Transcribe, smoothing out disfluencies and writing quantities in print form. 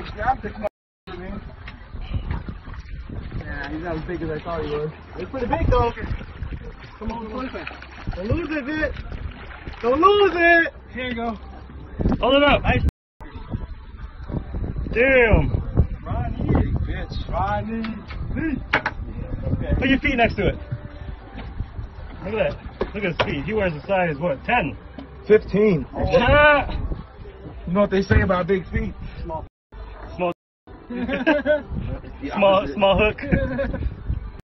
Actually, I'm the man. Yeah, he's not as big as I thought he was. It's pretty big though. Come on, don't lose it, Vic. Don't lose it. Here you go. Hold it up. Nice. Damn. Ronnie, bitch. Ronnie. Okay. Put your feet next to it. Look at that. Look at his feet. He wears a size, what, 10? 15. Oh. You know what they say about big feet? Small. Small hook.